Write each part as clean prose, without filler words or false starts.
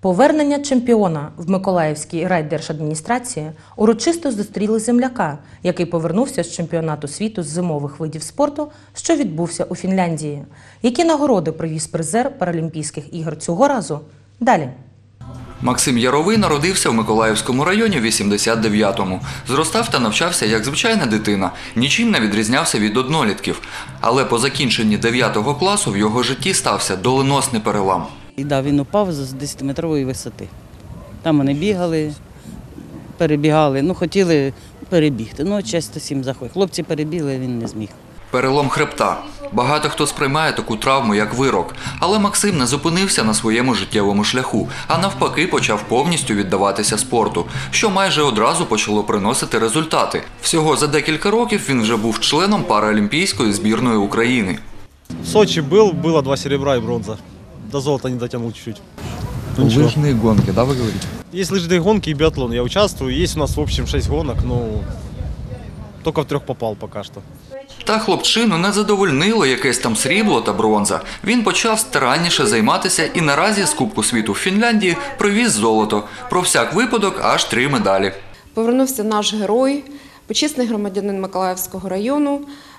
Повернення чемпіона в Миколаївській райдержадміністрації урочисто зустріли земляка, який повернувся з чемпіонату світу з зимових видів спорту, що відбувся у Фінляндії. Які нагороди привіз призер Паралімпійських ігор цього разу? Далі. Максим Яровий народився в Миколаївському районі в 89-му. Зростав та навчався як звичайна дитина, нічим не відрізнявся від однолітків. Але по закінченні 9 класу в його житті стався доленосний перелам. І да, він упав з 10-метрової висоти. Там вони бігали, перебігали, хотіли перебігти. Чесно всім заходить. Хлопці перебігли, він не зміг. Перелом хребта. Багато хто сприймає таку травму як вирок. Але Максим не зупинився на своєму життєвому шляху, а навпаки почав повністю віддаватися спорту, що майже одразу почало приносити результати. Всього за декілька років він вже був членом паралімпійської збірної України. В Сочи было 2 серебра и бронза. До золота не дотянул чуть-чуть. Лыжные гонки, да, вы говорите? Есть лыжные гонки и биатлон. Я участвую. Есть у нас в общем 6 гонок, но только в 3 попал пока что. Та хлопчину не задовольнило якесь там срібло та бронза. Він почав старанніше займатися і наразі з Кубку світу в Фінляндії привіз золото. Про всяк випадок аж 3 медалі. Повернувся наш герой, почесний громадянин Миколаївського району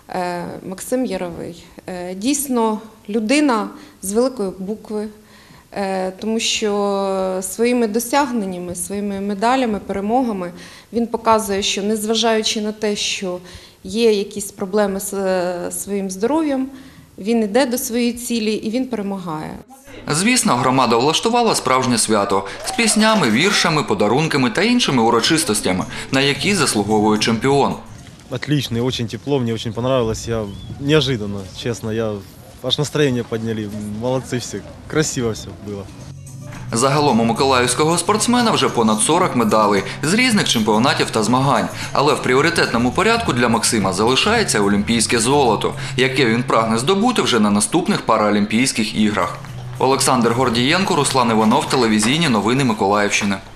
Максим Яровий. Дійсно, людина з великої букви, тому що своїми досягненнями, своїми медалями, перемогами він показує, що незважаючи на те, що є якісь проблеми з своїм здоров'ям, він йде до своєї цілі і він перемагає. Звісно, громада влаштувала справжнє свято з піснями, віршами, подарунками та іншими урочистостями, на які заслуговує чемпіон. Отлично, очень тепло, мне очень понравилось. Я неожиданно, честно, аж настроение подняли. Молодцы все, красиво все было. Загалом у миколаївського спортсмена вже понад 40 медалей з різних чемпіонатів та змагань. Але в пріоритетному порядку для Максима залишається олімпійське золото, яке він прагне здобути вже на наступних Паралімпійських іграх. Олександр Гордієнко, Руслан Іванов, телевізійні новини Миколаївщини.